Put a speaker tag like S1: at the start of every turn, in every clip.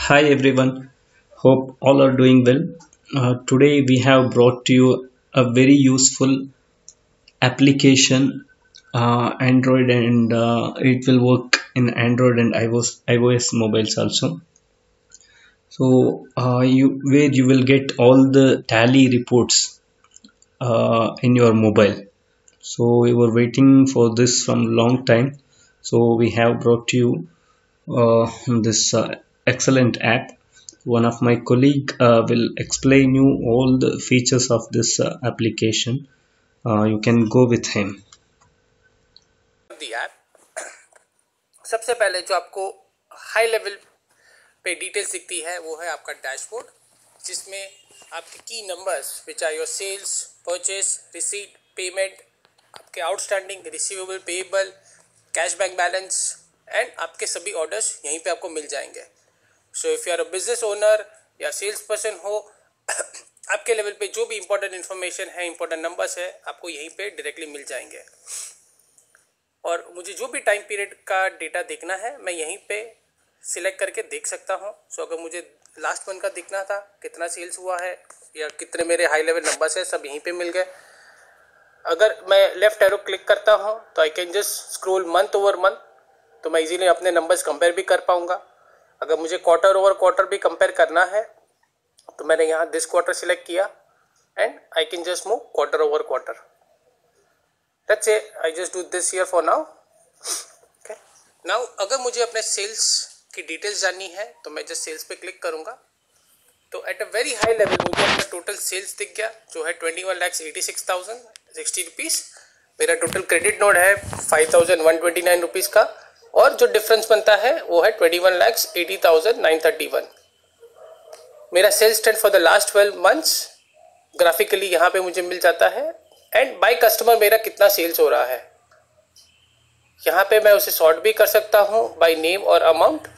S1: Hi everyone, hope all are doing well. Today we have brought to you a very useful application, Android, and it will work in Android and iOS mobiles also. So you will get all the tally reports in your mobile. So we were waiting for this from long time. So we have brought to you this excellent app. One of my colleague will explain you all the features of this application. You can go with him.
S2: The app सबसे पहले जो आपको high level पे details दिखती है वो है आपका डैशबोर्ड, जिसमें आपके key numbers which are your sales, purchase, receipt, payment, आपके outstanding, receivable, payable, cash bank balance and आपके सभी ऑर्डर्स यहीं पे आपको मिल जाएंगे। So if you are a business owner या सेल्स पर्सन हो, आपके लेवल पे जो भी इंपॉर्टेंट इन्फॉर्मेशन है, इंपॉर्टेंट नंबर्स है, आपको यहीं पे डायरेक्टली मिल जाएंगे। और मुझे जो भी टाइम पीरियड का डेटा देखना है मैं यहीं पे सिलेक्ट करके देख सकता हूँ। सो अगर मुझे लास्ट मंथ का देखना था, कितना सेल्स हुआ है या कितने मेरे हाई लेवल नंबर्स है, सब यहीं पे मिल गए। अगर मैं लेफ्ट एरो क्लिक करता हूँ तो I can just scroll month over month, तो मैं इजीली अपने नंबर्स कंपेयर भी कर पाऊँगा। अगर मुझे क्वार्टर ओवर क्वार्टर भी कंपेयर करना है तो मैंने यहाँ दिस क्वार्टर सिलेक्ट किया and I can just move quarter over quarter. Let's say I just do this here for now. Okay. Now अगर मुझे अपने सेल्स की डिटेल्स जाननी है तो मैं जस्ट सेल्स पे क्लिक करूंगा, तो at a very high level मुझे अपना टोटल सेल्स दिख गया जो है 21,86,060 रुपीज़। मेरा टोटल क्रेडिट नोट है 5,129 रुपीज़ का, और जो डिफरेंस बनता है वो है 21,80,931। मेरा sales trend for the last 12 months graphically यहाँ पे मुझे मिल जाता है, एंड बाय कस्टमर मेरा कितना सेल्स हो रहा है। यहाँ पे मैं उसे सॉर्ट भी कर सकता हूँ बाय नेम और amount.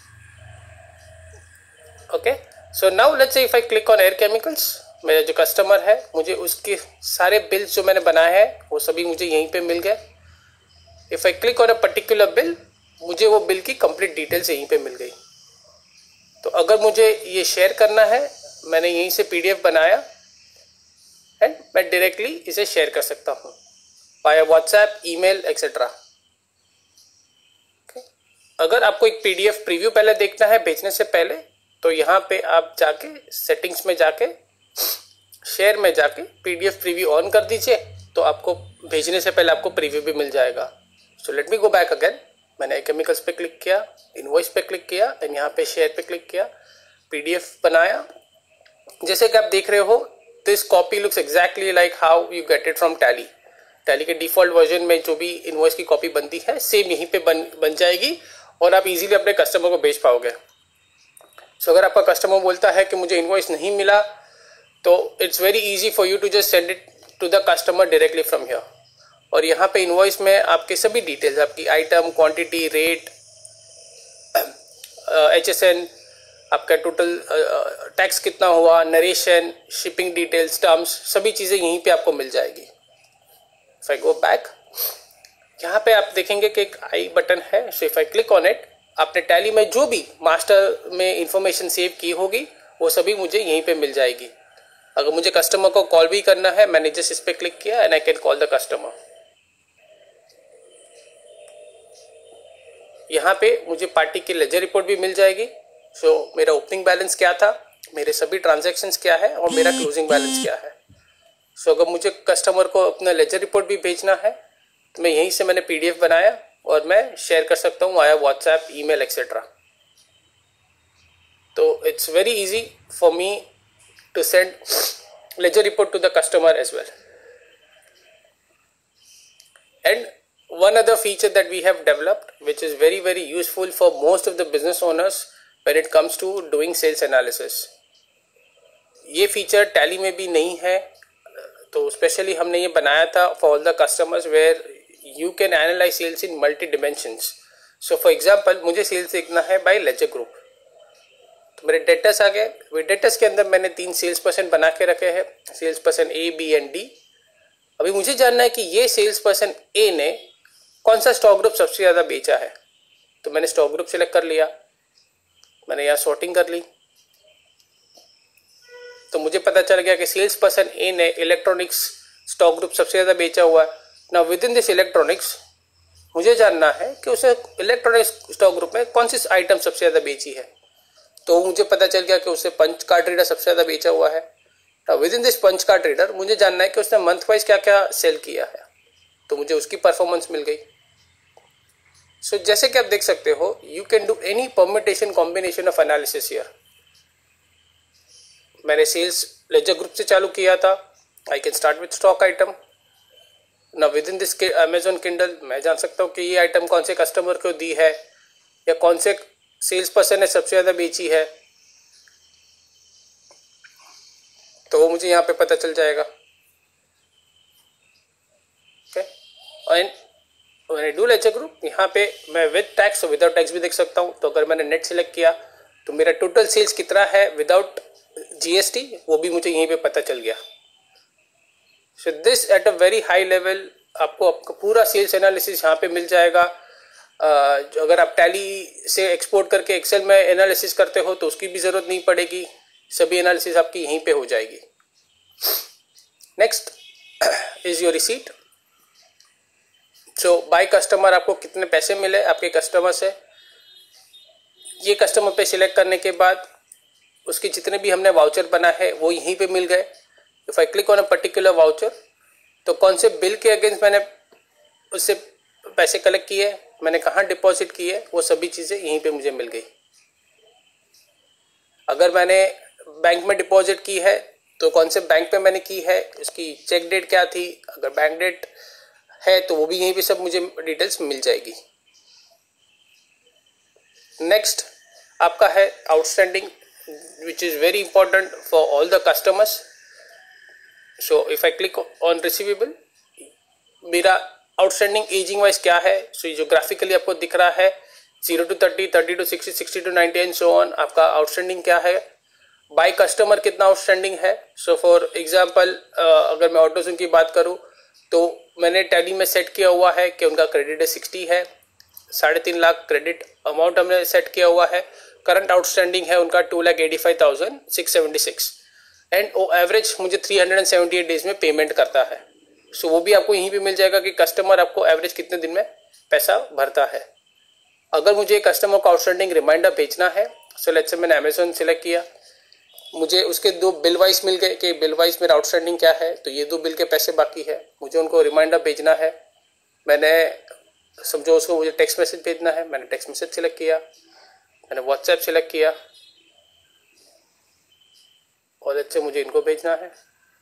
S2: Okay, so now let's say if I click on air chemicals, मेरा जो कस्टमर है मुझे उसके सारे बिल्स जो मैंने बनाए हैं वो सभी मुझे यहीं पे मिल गए। If I click on a particular bill, मुझे वो बिल की कंप्लीट डिटेल्स यहीं पे मिल गई। तो अगर मुझे ये शेयर करना है, मैंने यहीं से PDF बनाया एंड मैं डायरेक्टली इसे शेयर कर सकता हूँ बाय व्हाट्सएप, ईमेल एक्सेट्रा। अगर आपको एक PDF प्रीव्यू पहले देखना है भेजने से पहले, तो यहाँ पे आप जाके सेटिंग्स में जाके शेयर में जाके PDF प्रीव्यू ऑन कर दीजिए, तो आपको भेजने से पहले आपको प्रीव्यू भी मिल जाएगा। So let me go back again. मैंने केमिकल्स पे क्लिक किया, इनवॉइस पे क्लिक किया एंड यहाँ पे शेयर पे क्लिक किया, PDF बनाया। जैसे कि आप देख रहे हो, this copy looks exactly like how you get it from Tally. Tally के डिफॉल्ट वर्जन में जो भी इनवॉइस की कॉपी बनती है, सेम यहीं पे बन जाएगी और आप इजीली अपने कस्टमर को भेज पाओगे। सो अगर आपका कस्टमर बोलता है कि मुझे इनवॉइस नहीं मिला, तो it's very easy for you to just send it to the customer directly from here. और यहाँ पे इनवॉइस में आपके सभी डिटेल्स, आपकी आइटम, क्वांटिटी, रेट, HSN, आपका टोटल टैक्स कितना हुआ, नरेशन, शिपिंग डिटेल्स, टर्म्स, सभी चीज़ें यहीं पे आपको मिल जाएगी। इफ आई गो बैक, यहाँ पे आप देखेंगे कि एक आई बटन है। So if I click on it, आपने टैली में जो भी मास्टर में इंफॉर्मेशन सेव की होगी वो सभी मुझे यहीं पे मिल जाएगी। अगर मुझे कस्टमर को कॉल भी करना है, मैंने जस्ट इस पर क्लिक किया and I can call the customer. यहाँ पे मुझे पार्टी की लेजर रिपोर्ट भी मिल जाएगी। सो मेरा ओपनिंग बैलेंस क्या था, मेरे सभी ट्रांजैक्शंस क्या है और मेरा क्लोजिंग बैलेंस क्या है। सो अगर मुझे कस्टमर को अपना लेजर रिपोर्ट भी भेजना है तो मैं यहीं से मैंने PDF बनाया और मैं शेयर कर सकता हूँ वाया व्हाट्सएप, ईमेल एक्सेट्रा। तो it's very easy for me to send ledger report to the customer as well. And one other feature that we have developed, which is very useful for most of the business owners when it comes to doing sales analysis. ये feature Tally में भी नहीं है, तो specially हमने ये बनाया था for all the customers where you can analyse sales in multi dimensions. So for example, मुझे सेल्स देखना है बाय लेजर ग्रुप, तो मेरे डेटर्स आ गए। डेटर्स के अंदर मैंने 3 सेल्स पर्सन बना के रखे हैं, sales person A, B and D। अभी मुझे जानना है कि ये सेल्स पर्सन A ने कौन सा स्टॉक ग्रुप सबसे ज़्यादा बेचा है, तो मैंने स्टॉक ग्रुप सिलेक्ट कर लिया, मैंने यहाँ सॉर्टिंग कर ली। तो मुझे पता चल गया कि सेल्स पर्सन ए ने इलेक्ट्रॉनिक्स स्टॉक ग्रुप सबसे ज़्यादा बेचा हुआ है। ना विद इन दिस इलेक्ट्रॉनिक्स मुझे जानना है कि उसे इलेक्ट्रॉनिक्स स्टॉक ग्रुप में कौन सी आइटम सबसे ज़्यादा बेची है। तो मुझे पता चल गया कि उसने पंच कार्ड रीडर सबसे ज़्यादा बेचा हुआ है। Within this punch card reader मुझे जानना है कि उसने मंथ वाइज क्या क्या सेल किया है, तो मुझे उसकी परफॉर्मेंस मिल गई। सो जैसे कि आप देख सकते हो, you can do any permutation combination of analysis here. मैंने सेल्स लेजर ग्रुप से चालू किया था। I can start with stock item. ना within this Amazon Kindle मैं जान सकता हूँ कि ये आइटम कौन से कस्टमर को दी है या कौन से सेल्स पर्सन ने सबसे ज़्यादा बेची है, तो वो मुझे यहाँ पे पता चल जाएगा। Okay, and when I do ledger group, यहाँ पे मैं विद टैक्स और विदाउट टैक्स भी देख सकता हूँ। तो अगर मैंने नेट सिलेक्ट किया तो मेरा टोटल सेल्स कितना है विदाउट जीएसटी, वो भी मुझे यहीं पे पता चल गया। So this at a very high level आपको आपका पूरा सेल्स एनालिसिस यहाँ पे मिल जाएगा। अगर आप टैली से एक्सपोर्ट करके एक्सेल में एनालिसिस करते हो तो उसकी भी ज़रूरत नहीं पड़ेगी, सभी एनालिसिस आपकी यहीं पे हो जाएगी। Next is your receipt. So by customer आपको कितने पैसे मिले आपके कस्टमर से, ये कस्टमर पे सिलेक्ट करने के बाद उसके जितने भी हमने वाउचर बना है वो यहीं पे मिल गए। If I click on a particular voucher, तो कौन से बिल के अगेंस्ट मैंने उससे पैसे कलेक्ट किए, मैंने कहाँ डिपॉजिट किए, वो सभी चीज़ें यहीं पे मुझे मिल गई। अगर मैंने बैंक में डिपॉजिट की है तो कौन से बैंक पे मैंने की है, उसकी चेक डेट क्या थी, अगर बैंक डेट है तो वो भी यहीं पे सब मुझे डिटेल्स मिल जाएगी। नेक्स्ट आपका है outstanding, which is very important for all the customers. So if I click on receivable, मेरा आउटस्टैंडिंग एजिंग वाइज क्या है। सो ये जो ग्राफिकली आपको दिख रहा है 0 to 30, 30 to 60, 60 to 90 and so on, आपका आउटस्टैंडिंग क्या है। बाय कस्टमर कितना आउटस्टैंडिंग है। सो फॉर एग्जांपल अगर मैं ऑटोजन की बात करूं तो मैंने टैली में सेट किया हुआ है कि उनका क्रेडिट है 60 है, 3.5 लाख क्रेडिट अमाउंट हमने सेट किया हुआ है। करंट आउटस्टैंडिंग है उनका 2,85,676 एंड वो एवरेज मुझे 378 डेज में पेमेंट करता है। सो वो भी आपको यहीं पे मिल जाएगा कि कस्टमर आपको एवरेज कितने दिन में पैसा भरता है। अगर मुझे कस्टमर को आउटस्टैंडिंग रिमाइंडर भेजना है, सो लेट्स से मैंने अमेजोन सेलेक्ट किया, मुझे उसके 2 बिल वाइज मिल गए कि बिल वाइज मेरा आउटस्टैंडिंग क्या है, तो ये 2 बिल के पैसे बाकी है, मुझे उनको रिमाइंडर भेजना है। मैंने समझो उसको मुझे टेक्स्ट मैसेज भेजना है, मैंने टेक्स्ट मैसेज सेलेक्ट किया, मैंने व्हाट्सएप सेलेक्ट किया और लेट्स से मुझे इनको भेजना है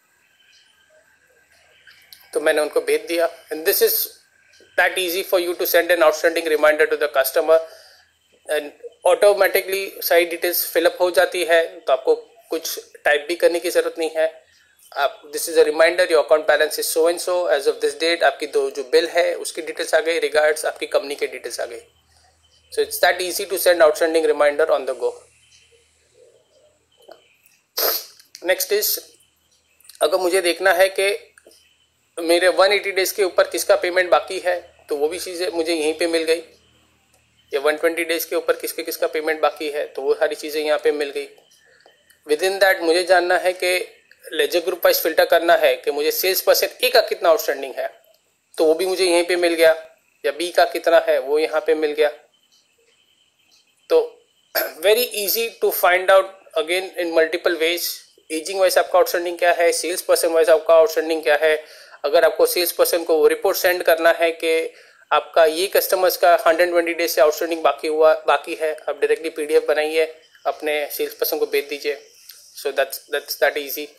S2: तो मैंने उनको भेज दिया। And this is that easy for you to send an outstanding reminder to the customer and automatically सारी डिटेल्स फिलअप हो जाती है, तो आपको कुछ टाइप भी करने की ज़रूरत नहीं है। आप this is a reminder, your account balance is so and so as of this date, आपकी जो बिल है उसकी डिटेल्स आ गई, रिगार्ड्स आपकी कंपनी के डिटेल्स आ गई। So it's that easy to send outstanding reminder on the go. Next is, अगर मुझे देखना है कि मेरे 180 डेज के ऊपर किसका पेमेंट बाकी है, तो वो भी चीज़ें मुझे यहीं पे मिल गई, या 120 डेज के ऊपर किसका पेमेंट बाकी है, तो वो सारी चीज़ें यहाँ पे मिल गई। विद इन दैट मुझे जानना है कि लेजर ग्रुप वाइज फिल्टर करना है कि मुझे सेल्स पर्सन ए का कितना आउटस्टैंडिंग है, तो वो भी मुझे यहीं पे मिल गया, या बी का कितना है वो यहाँ पे मिल गया। तो very easy to find out again in multiple ways, ageing wise आपका आउटस्टैंडिंग क्या है, सेल्स पर्सन वाइज आपका आउटस्टैंडिंग क्या है। अगर आपको सेल्स पर्सन को रिपोर्ट सेंड करना है कि आपका ये कस्टमर्स का 120 डेज से आउटस्टैंडिंग बाकी है, आप डायरेक्टली पीडीएफ बनाइए अपने सेल्स पर्सन को भेज दीजिए। So that's that easy.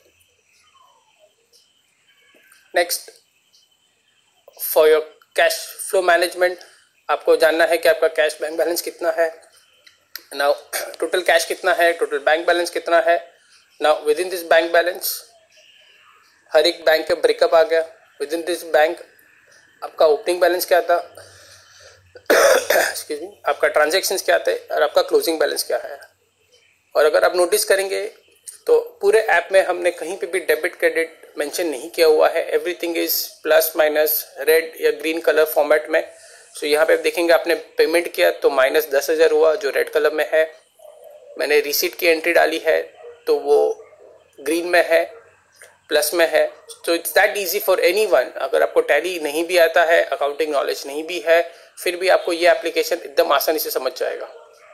S2: Next, for your cash flow management, आपको जानना है कि आपका कैश बैंक बैलेंस कितना है। नाउ टोटल कैश कितना है, टोटल बैंक बैलेंस कितना है। Now within this bank balance हर एक बैंक का ब्रेकअप आ गया। विद इन दिस बैंक आपका ओपनिंग बैलेंस क्या था, एक्सक्यूज मी, आपका ट्रांजैक्शंस क्या थे और आपका क्लोजिंग बैलेंस क्या है। और अगर आप नोटिस करेंगे तो पूरे ऐप में हमने कहीं पे भी डेबिट क्रेडिट मेंशन नहीं किया हुआ है, everything is plus minus red या ग्रीन कलर फॉर्मेट में। सो यहाँ पे आप देखेंगे आपने पेमेंट किया तो -10,000 हुआ जो रेड कलर में है। मैंने रिसीट की एंट्री डाली है तो वो ग्रीन में है, प्लस में है। तो it's that easy for anyone. अगर आपको टैली नहीं भी आता है, अकाउंटिंग नॉलेज नहीं भी है, फिर भी आपको ये एप्लीकेशन एकदम आसानी से समझ जाएगा।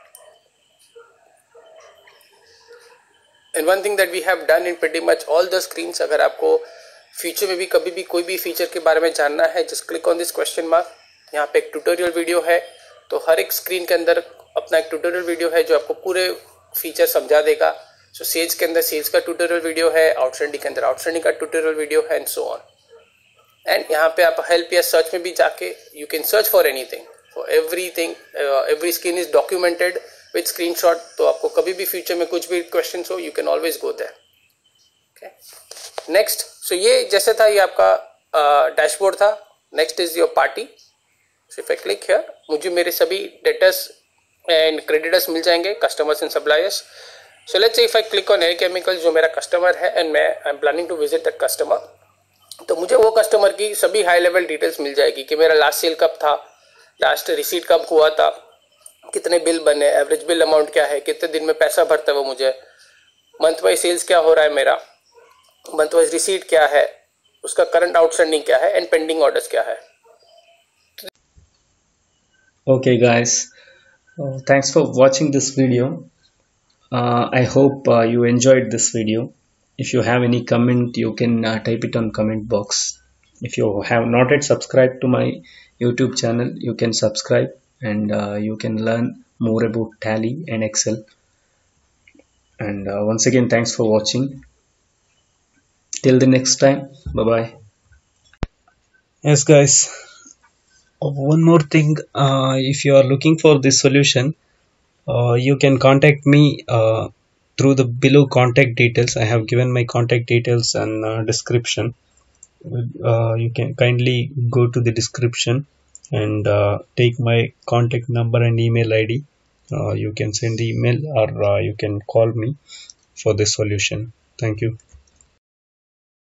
S2: And one thing that we have done in pretty much all the screens, अगर आपको फ्यूचर में भी कभी भी कोई भी फीचर के बारे में जानना है, just click on this question mark. यहाँ पे एक ट्यूटोरियल वीडियो है, तो हर एक स्क्रीन के अंदर अपना एक ट्यूटोरियल वीडियो है जो आपको पूरे फीचर समझा देगा। सो सेल्स के अंदर सेल्स का ट्यूटोरियल वीडियो है, आउटस्टैंडिंग के अंदर आउटस्टैंडिंग का ट्यूटोरियल वीडियो है, एंड सो ऑन। एंड यहाँ पे आप हेल्प या सर्च में भी जाके you can search for anything, for everything. Every screen is documented with screenshot, तो आपको कभी भी फ्यूचर में कुछ भी क्वेश्चन हो, you can always go there. Okay, next. So ये जैसे था, ये आपका डैशबोर्ड था। Next is your party. So if I click here, मुझे मेरे सभी डेटर्स एंड क्रेडिटर्स मिल जाएंगे, customers and suppliers. So let's say if I click on Air Chemical, जो मेरा कस्टमर है एंड मैं I am planning to visit that customer, तो मुझे वो कस्टमर की सभी हाई लेवल डिटेल्स मिल जाएगी कि मेरा लास्ट सेल कब था, लास्ट रिसीट कब हुआ था, कितने बिल बने, एवरेज बिल अमाउंट क्या है, कितने दिन में पैसा भरता है वो मुझे, मंथ वाइज सेल्स क्या हो रहा है मेरा, मंथ वाइज रिसीट क्या है, उसका करंट आउटस्टैंडिंग क्या है, एंड पेंडिंग ऑर्डर्स क्या है।
S1: Okay, guys, thanks for watching this video. I hope you enjoyed this video. If you have any comment, you can type it on comment box. If you have not yet subscribed to my YouTube channel, you can subscribe, and you can learn more about Tally and Excel. And once again, thanks for watching. Till the next time, bye bye. Yes, guys. One more thing, if you are looking for this solution, you can contact me through the below contact details. I have given my contact details and description. You can kindly go to the description and take my contact number and email ID. You can send the email, or you can call me for the solution. Thank you.